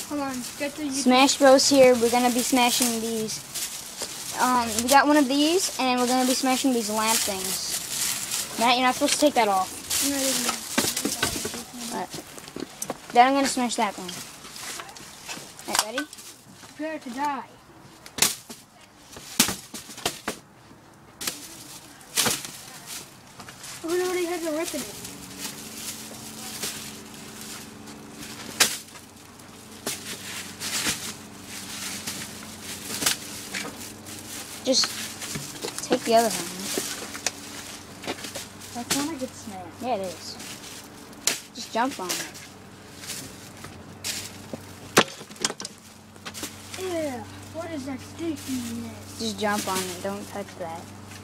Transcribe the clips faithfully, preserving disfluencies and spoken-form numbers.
Hold on, get the Smash Bros here. We're gonna be smashing these. Um, we got one of these, and we're gonna be smashing these lamp things. Matt, you're not supposed to take that off. Alright. Then I'm gonna smash that one. Alright, ready? Prepare to die. Oh, it already has a rip in it. Just take the other one. That's not a good snack. Yeah, it is. Just jump on it. Ew, what is that stickiness? Just jump on it. Don't touch that.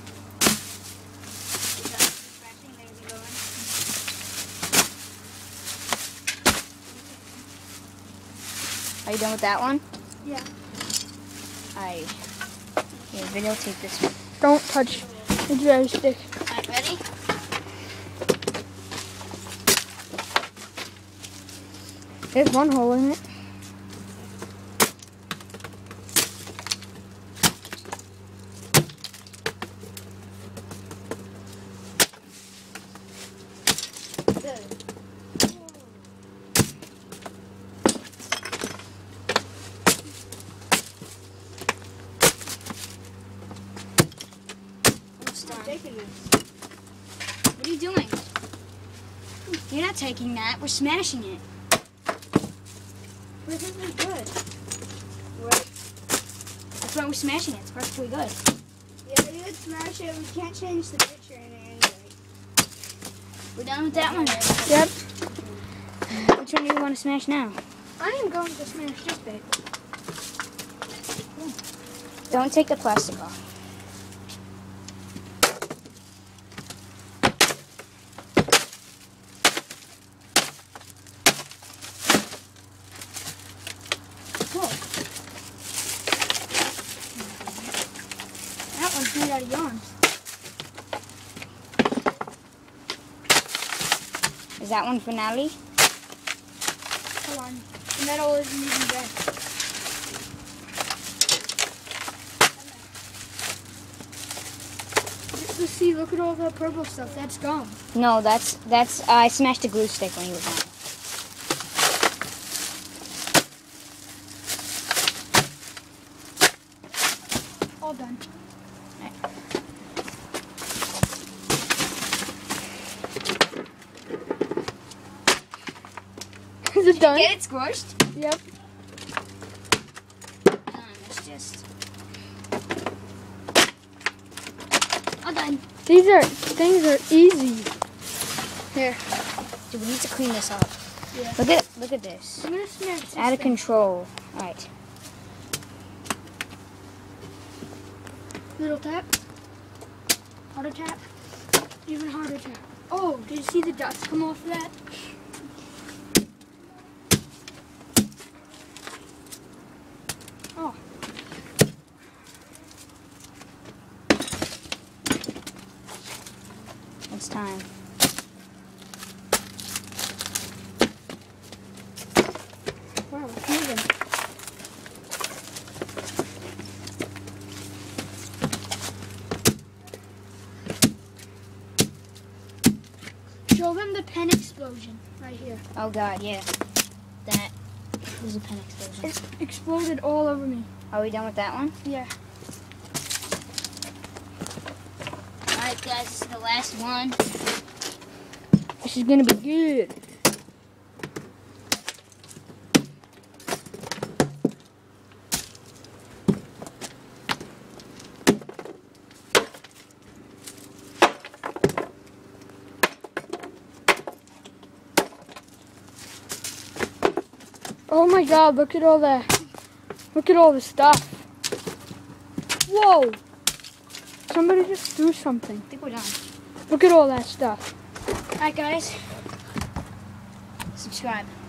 Are you done with that one? Yeah. Alright. Yeah, videotape this one. Don't touch the joystick. Alright, ready? There's one hole in it. What are you doing? You're not taking that. We're smashing it. This isn't good. Right. That's why we're smashing it. It's perfectly good. Yeah, you could smash it. We can't change the picture in it anyway. We're done with that one. Yep. Which one do you want to smash now? I am going to smash this bit. Don't take the plastic off. That one's made out of yarn. Is that one finale? Hold on. The metal isn't even red. Let's see, look at all the purple stuff. That's gum. No, that's that's. Uh, I smashed the glue stick when you were gone. All done. Is it done? Get it squished? Yep. Um, it's just. All done. These are things are easy. Here. Dude, we need to clean this up. Yeah. Look at look at this. I'm gonna smash this Out of thing. control. All right. Little tap. Harder tap. Even harder tap. Oh, did you see the dust come off of that? Oh. It's time. Wow, it's moving. Show them the pen explosion right here. Oh God, yeah. That was a pen explosion. It exploded all over me. Are we done with that one? Yeah. All right, guys, this is the last one. This is gonna be good. Oh my God, look at all that. Look at all the stuff. Whoa. Somebody just threw something. I think we're done. Look at all that stuff. All right, guys. Subscribe.